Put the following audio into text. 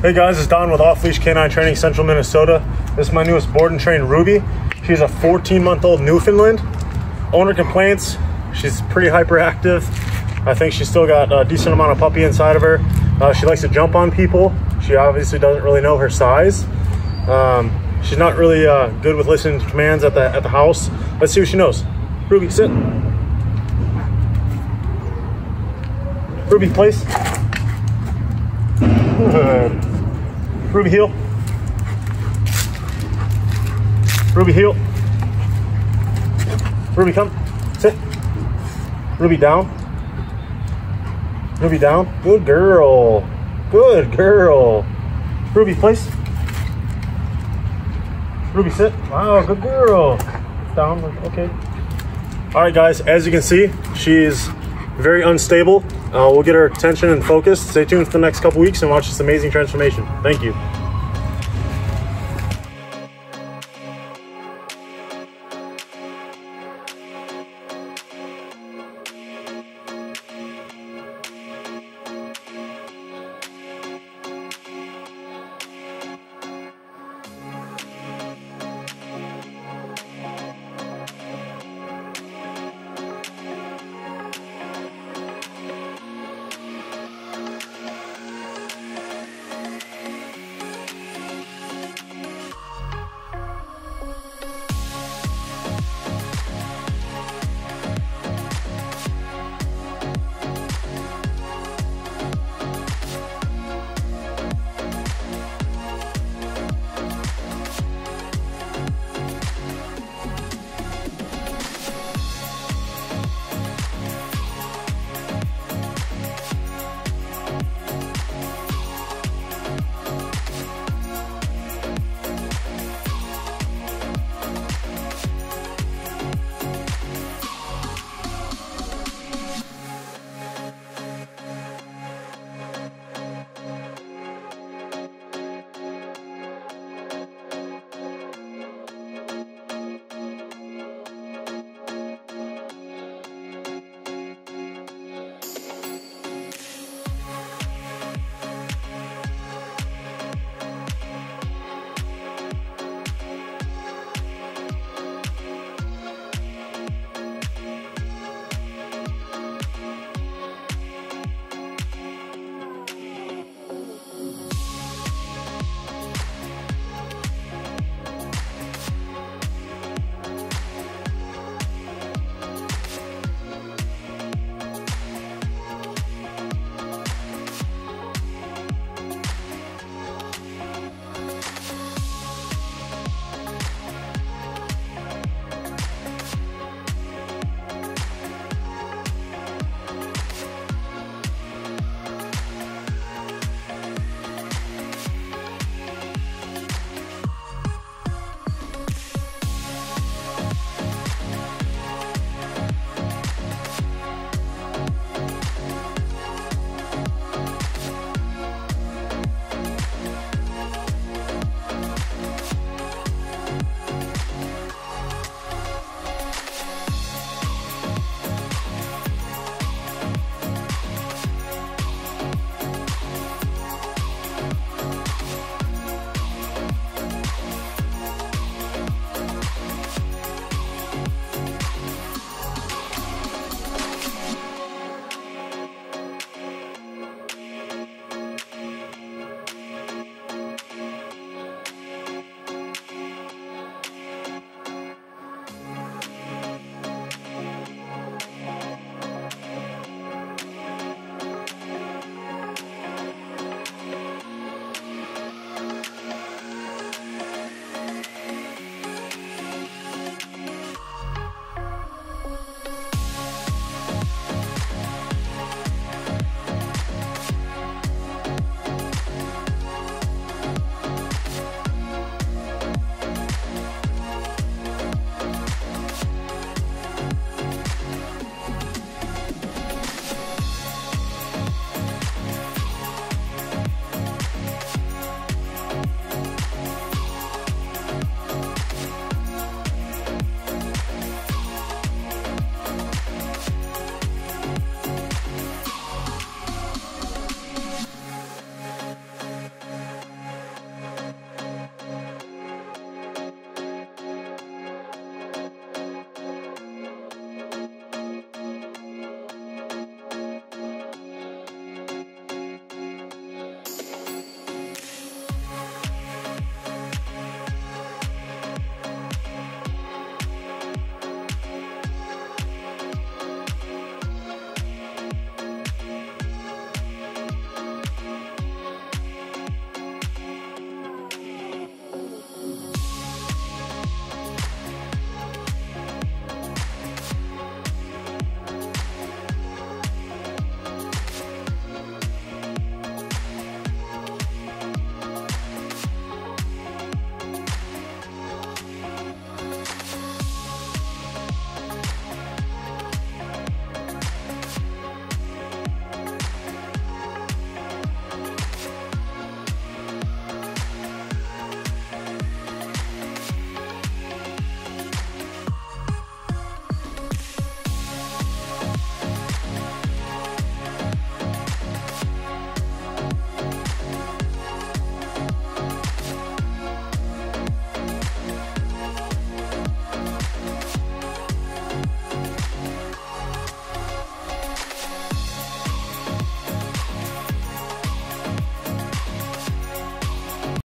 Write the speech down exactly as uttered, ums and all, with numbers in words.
Hey guys, it's Don with Off Leash Canine Training, Central Minnesota. This is my newest board and train, Ruby. She's a fourteen month old Newfoundland. Owner complaints, she's pretty hyperactive. I think she's still got a decent amount of puppy inside of her. Uh, she likes to jump on people. She obviously doesn't really know her size. Um, she's not really uh, good with listening to commands at the, at the house. Let's see what she knows. Ruby, sit. Ruby, place. Good. Ruby, heel. Ruby, heel. Ruby, come. Sit. Ruby, down. Ruby, down. Good girl. Good girl. Ruby, place. Ruby, sit. Wow, good girl. Down. Okay. All right, guys. As you can see, she's very unstable. Uh, we'll get her attention and focus. Stay tuned for the next couple weeks and watch this amazing transformation. Thank you.